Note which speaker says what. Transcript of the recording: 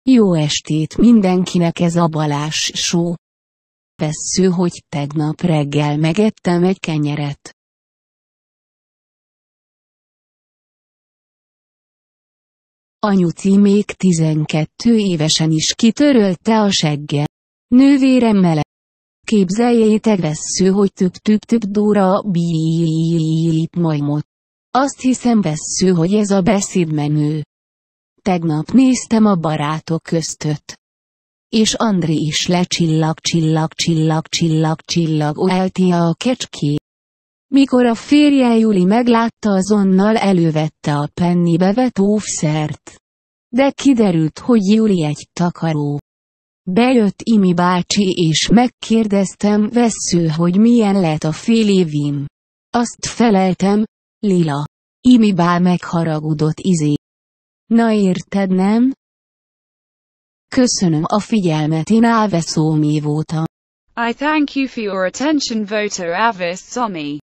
Speaker 1: Jó estét mindenkinek, ez a Balázs Show. Vessző, hogy tegnap reggel megettem egy kenyeret. Anyuci még 12 évesen is kitörölte a segge. Nővéremmel. Képzeljétek, Vessző, hogy tüp Dóra bíp majmot. Azt hiszem, Vessző, hogy ez a beszéd menő. Tegnap néztem a Barátok köztöt. És André is lecsillag eltia a kecské. Mikor a férje Juli meglátta, azonnal elővette a pennibe vett óvszert. De kiderült, hogy Juli egy takaró. Bejött Imi bácsi és megkérdeztem, Vessző, hogy milyen lett a fél évim. Azt feleltem, lila. Imi bá megharagudott Na érted, nem? Köszönöm a figyelmet, én Áves Omi voltam.
Speaker 2: I thank you for your attention, voter Áves Omi.